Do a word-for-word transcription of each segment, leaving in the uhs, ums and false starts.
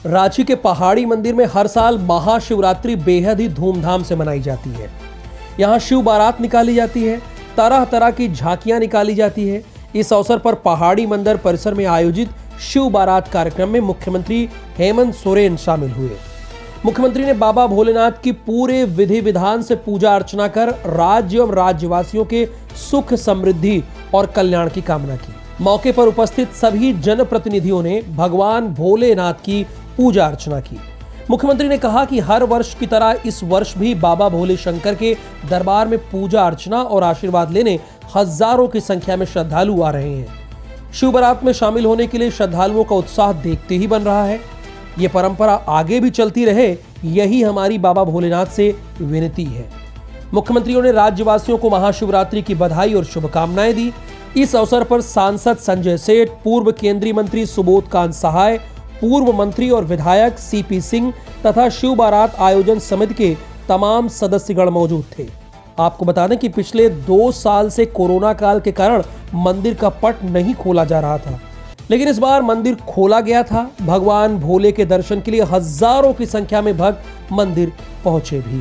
रांची के पहाड़ी मंदिर में हर साल महाशिवरात्रि बेहद ही धूमधाम से मनाई जाती है। यहाँ शिव बारात निकाली जाती है, तरह तरह की झांकियां निकाली जाती है। इस अवसर पर पहाड़ी मंदिर परिसर में आयोजित शिव बारात कार्यक्रम में मुख्यमंत्री हेमंत सोरेन शामिल हुए। मुख्यमंत्री ने बाबा भोलेनाथ की पूरे विधि विधान से पूजा अर्चना कर राज्य एवं राज्यवासियों के सुख, समृद्धि और कल्याण की कामना की। मौके पर उपस्थित सभी जनप्रतिनिधियों ने भगवान भोलेनाथ की पूजा अर्चना की। मुख्यमंत्री ने कहा कि हर वर्ष की तरह इस वर्ष भी बाबा भोले शंकर के दरबार में पूजा अर्चना और आशीर्वाद लेने हजारों की संख्या में श्रद्धालु आ रहे हैं। शिव बारात में शामिल होने के लिए श्रद्धालुओं का उत्साह देखते ही बन रहा है। ये परंपरा आगे भी चलती रहे, यही हमारी बाबा भोलेनाथ से विनती है। मुख्यमंत्रियों ने राज्यवासियों को महाशिवरात्रि की बधाई और शुभकामनाएं दी। इस अवसर पर सांसद संजय सेठ, पूर्व केंद्रीय मंत्री सुबोध कांत सहाय, पूर्व मंत्री और विधायक सीपी सिंह तथा शिव बारात आयोजन समिति के तमाम सदस्यगण मौजूद थे। आपको बता दें कि पिछले दो साल से कोरोना काल के कारण मंदिर का पट नहीं खोला जा रहा था, लेकिन इस बार मंदिर खोला गया था। भगवान भोले के दर्शन के लिए हजारों की संख्या में भक्त मंदिर पहुंचे भी।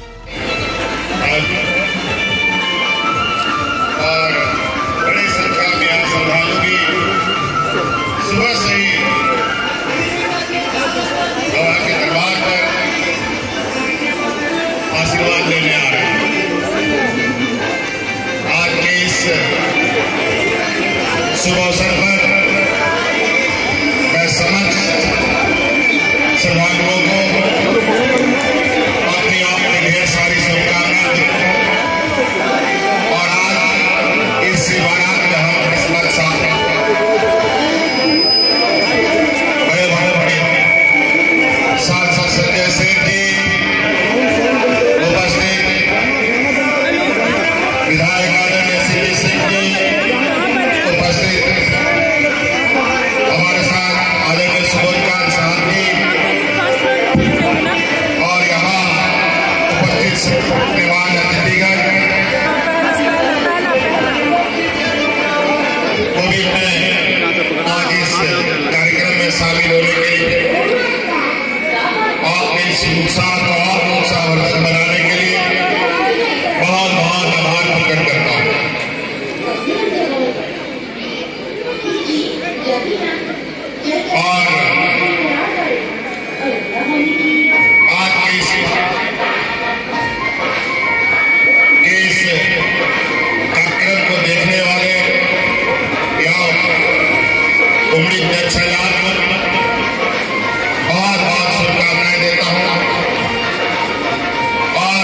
और बड़ी संख्या में श्रद्धालु भी सुबह से ही बाबा के दरबार पर आशीर्वाद लेने आ रहे हैं। आज के इस शुभ अवसर पर मैं समस्त श्रद्धालुओं को अपनी आपकी ढेर सारी शुभकामनाएं देता हूं। और आज इस बारात में हम किस्मत साथ बड़े बड़े बड़े सांसद संजय सेठ जी उपस्थित, विधायक आदरणीय सीपी सिंह जी उपस्थित, हमारे साथ आदरणीय सुबोध कांत साहब जी और यहाँ उपस्थित मेहमान अतिथिगण वो भी आज इस कार्यक्रम में शामिल होने के लिए और इस उत्साह को और उत्साहवर्धन बनाने के लिए बहुत बहुत आभार प्रकट करता हूँ। और आज के इस इस कार्यक्रम को देखने वाले या उमड़ी सैलाब को बहुत बहुत शुभकामनाएं देता हूँ। और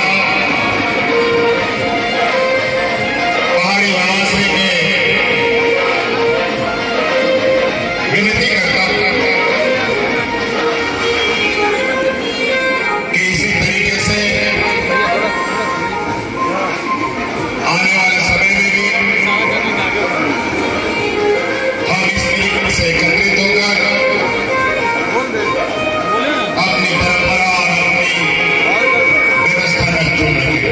पहाड़ी वाराणसी में विनती करता हूँ कि इसी तरीके से आने वाले समय में भी हम इस तरीके से एकत्रित होकर अपनी परंपरा और अपनी व्यवस्था में जुड़ेंगे।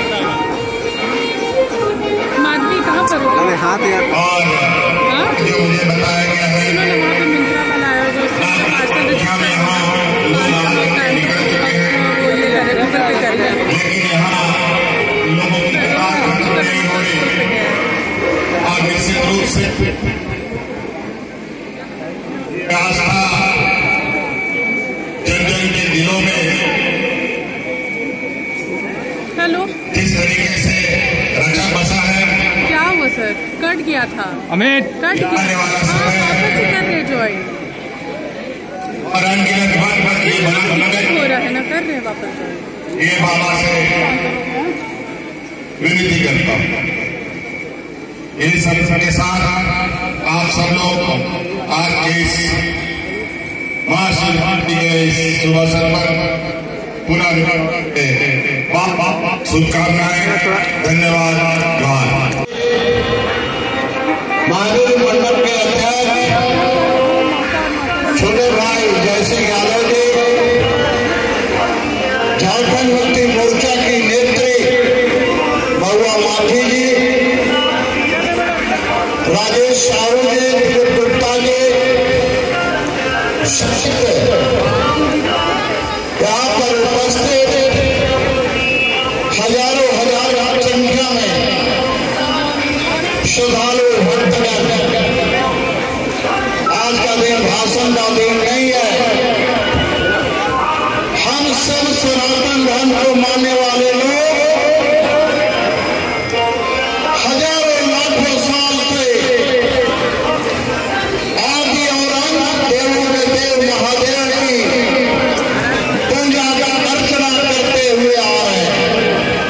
माधवी कहाँ पर होगा? हाथ यार। और जो मुझे बताया गया है में यहाँ में यहाँ लोग निकल चुके हैं, लेकिन यहाँ लोगों की कतार खत्म नहीं हो रही। और निश्चित रूप से आस्था जन जन के दिलों में हेलो जिस तरीके से रचा बसा है। क्या हुआ सर? कट गया था। अमित कट गया। आने वाला हाँ, समय वापस ही कर रहे ज्वाइन। और अनगिनत बात बात ये बना हो रहा है ना, कर रहे हैं वापस ज्वाइन। ये बाबा से विनती करता हूँ। इन सब के साथ आप सब लोग आज के इस महाशिवरात्रि के इस शुभ अवसर पर पुनः शुभकामनाएं, धन्यवाद। महादेव मंडल के अध्यक्ष छोटे भाई जयसिंह यादव जी, झारखंड मुक्ति मोर्चा की नेत्री महुआ माथी जी, राजेश साहू जी, गुप्ता जी, श्रद्धालु भक्तगण, आज का दिन भाषण का दिन नहीं है। हम सब सनातन धर्म को मानने वाले लोग हजारों लाखों साल से आदि और अंत देवों के देव महादेव की पूजा का अर्चना करते हुए आ रहे हैं।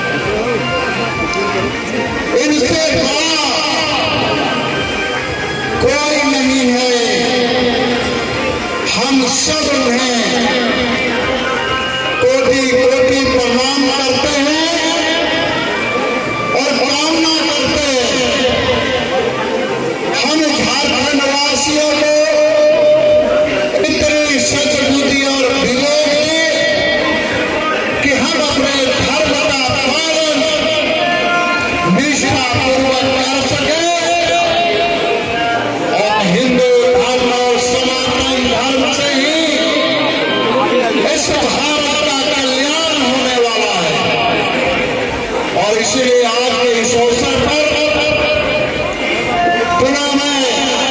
इनसे बड़ा कोई नहीं है। हम सब हैं कोटि कोटि प्रणाम करते हैं और कामना करते हैं। हम झारखंड वासियों को इतनी सद्बुद्धि और विवेक दे कि हम अपने धर्म का पालन निष्ठापूर्वक कर सके और हिंदू धर्म और सनातन धर्म से ही इस भारत का कल्याण होने वाला है। और इसलिए आज के इस अवसर पर पुनः मैं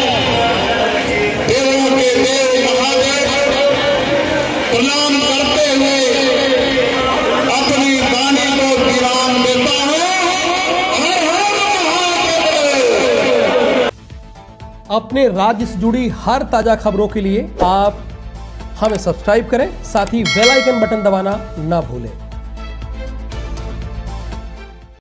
देवों के देव महादेव प्रणाम करते हुए अपनी वाणी को विराम देता हूं। हर हर महादेव। अपने राज्य से जुड़ी हर ताजा खबरों के लिए आप हमें सब्सक्राइब करें, साथ ही बेल आइकन बटन दबाना ना भूलें।